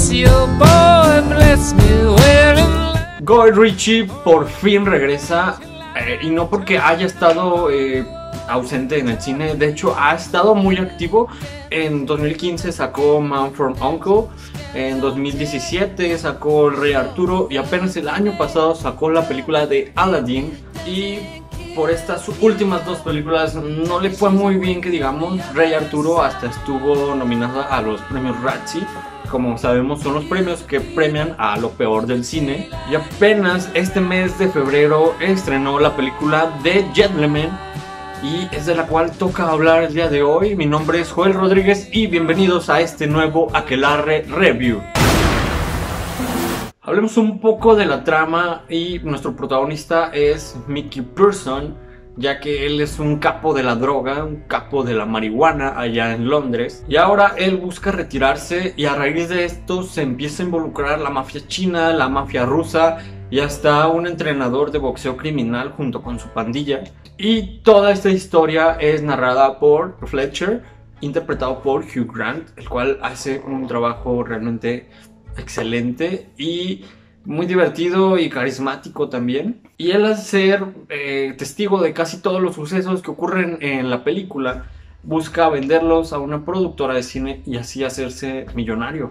your boy bless me wearing. Guy Ritchie por fin regresa, y no porque haya estado ausente en el cine. De hecho, ha estado muy activo. En 2015 sacó Man from U.N.C.L.E, en 2017 sacó El Rey Arturo y apenas el año pasado sacó la película de Aladdin. Y por estas últimas dos películas no le fue muy bien, que digamos. Rey Arturo hasta estuvo nominada a los premios Razzie. Como sabemos, son los premios que premian a lo peor del cine. Y apenas este mes de febrero estrenó la película The Gentleman, y es de la cual toca hablar el día de hoy. Mi nombre es Joel Rodríguez y bienvenidos a este nuevo Aquelarre Review. Hablemos un poco de la trama, y nuestro protagonista es Mickey Pearson, ya que él es un capo de la droga, un capo de la marihuana allá en Londres. Y ahora él busca retirarse, y a raíz de esto se empieza a involucrar la mafia china, la mafia rusa y hasta un entrenador de boxeo criminal junto con su pandilla. Y toda esta historia es narrada por Fletcher, interpretado por Hugh Grant, el cual hace un trabajo realmente excelente y muy divertido y carismático también. Y él, al ser testigo de casi todos los sucesos que ocurren en la película, busca venderlos a una productora de cine y así hacerse millonario.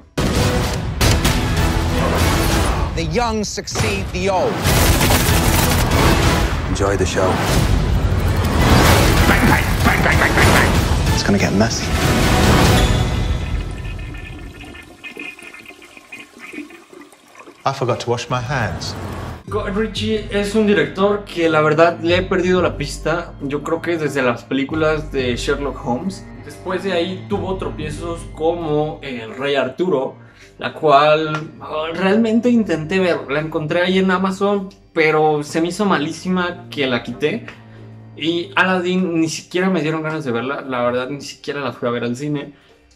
The young succeed the old. Enjoy the show. Bang, bang, bang, bang, bang, bang, bang. It's gonna get messy. I forgot to wash my hands. Guy Ritchie es un director que la verdad le he perdido la pista. Yo creo que desde las películas de Sherlock Holmes. Después de ahí tuvo tropiezos como El Rey Arturo, la cual realmente intenté ver. La encontré ahí en Amazon, pero se me hizo malísima que la quité. Y Aladdin ni siquiera me dieron ganas de verla. La verdad, ni siquiera la fui a ver al cine.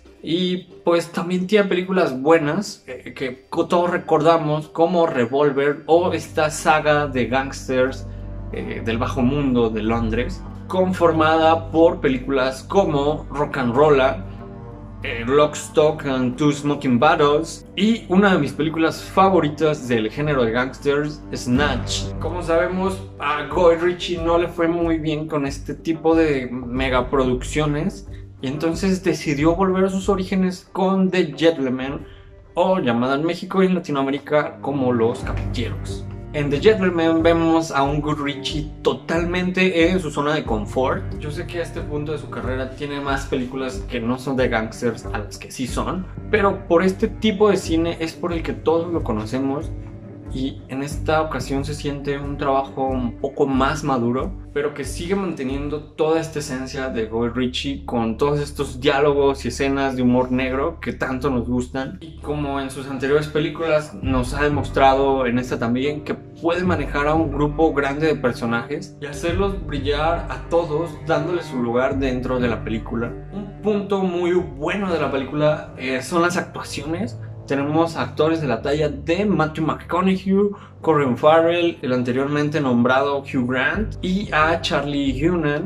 Y pues también tiene películas buenas que todos recordamos, como Revolver o esta saga de gangsters del bajo mundo de Londres, conformada por películas como Rock and Rolla, Lock, Stock and Two Smoking Barrels, y una de mis películas favoritas del género de gangsters, Snatch. Como sabemos, a Guy Ritchie no le fue muy bien con este tipo de megaproducciones, y entonces decidió volver a sus orígenes con The Gentleman, o llamada en México y en Latinoamérica como Los Caballeros. En The Gentleman vemos a un Guy Ritchie totalmente en su zona de confort. Yo sé que a este punto de su carrera tiene más películas que no son de gangsters a las que sí son, pero por este tipo de cine es por el que todos lo conocemos. Y en esta ocasión se siente un trabajo un poco más maduro, pero que sigue manteniendo toda esta esencia de Guy Ritchie, con todos estos diálogos y escenas de humor negro que tanto nos gustan. Y como en sus anteriores películas, nos ha demostrado en esta también que puede manejar a un grupo grande de personajes y hacerlos brillar a todos, dándoles su lugar dentro de la película. Un punto muy bueno de la película son las actuaciones. Tenemos actores de la talla de Matthew McConaughey, Colin Farrell, el anteriormente nombrado Hugh Grant, y a Charlie Hunnam,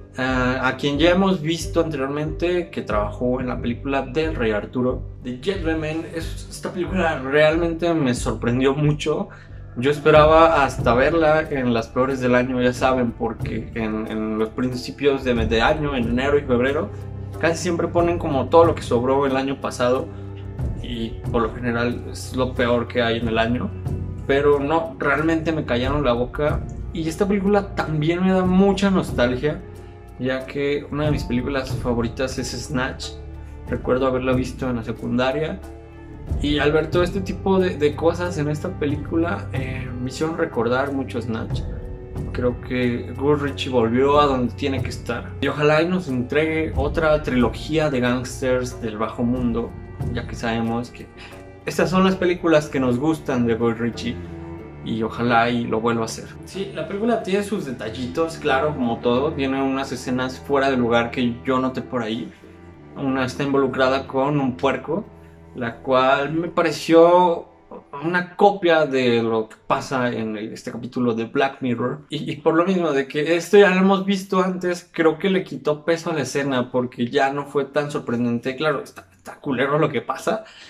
a quien ya hemos visto anteriormente que trabajó en la película del Rey Arturo. The Gentleman, esta película realmente me sorprendió mucho. Yo esperaba hasta verla en las peores del año, ya saben, porque en los principios de año, en enero y febrero, casi siempre ponen como todo lo que sobró el año pasado, y por lo general es lo peor que hay en el año. Pero no, realmente me callaron la boca. Y esta película también me da mucha nostalgia, ya que una de mis películas favoritas es Snatch. Recuerdo haberla visto en la secundaria, y al ver todo este tipo de cosas en esta película me hicieron recordar mucho Snatch. Creo que Guy Ritchie volvió a donde tiene que estar, y ojalá y nos entregue otra trilogía de gangsters del bajo mundo, ya que sabemos que estas son las películas que nos gustan de Guy Ritchie, y ojalá y lo vuelva a hacer. Sí, la película tiene sus detallitos, claro, como todo. Tiene unas escenas fuera de lugar que yo noté por ahí. Una está involucrada con un puerco, la cual me pareció una copia de lo que pasa en este capítulo de Black Mirror. Y por lo mismo de que esto ya lo hemos visto antes, creo que le quitó peso a la escena, porque ya no fue tan sorprendente. Claro, está culero lo que pasa,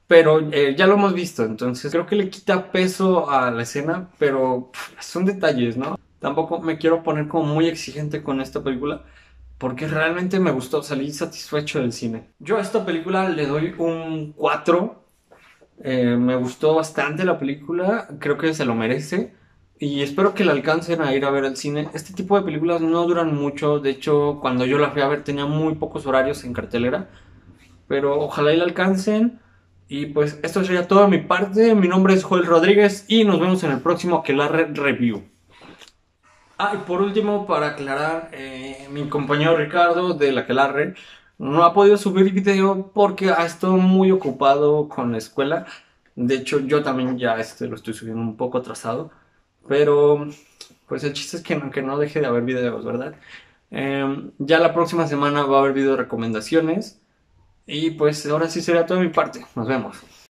pero ya lo hemos visto, entonces creo que le quita peso a la escena, pero son detalles, ¿no? Tampoco me quiero poner como muy exigente con esta película, porque realmente me gustó, salí satisfecho del cine. Yo a esta película le doy un 4. Me gustó bastante la película, creo que se lo merece y espero que la alcancen a ir a ver al cine. Este tipo de películas no duran mucho, de hecho cuando yo la fui a ver tenía muy pocos horarios en cartelera, pero ojalá y la alcancen. Y pues esto sería todo de mi parte, mi nombre es Joel Rodríguez y nos vemos en el próximo Aquelarre Review. Y por último, para aclarar, mi compañero Ricardo de la Aquelarre no ha podido subir video porque ha estado muy ocupado con la escuela. De hecho, yo también ya lo estoy subiendo un poco atrasado. Pero, pues el chiste es que no deje de haber videos, ¿verdad? Ya la próxima semana va a haber video recomendaciones. Y pues ahora sí sería toda mi parte. Nos vemos.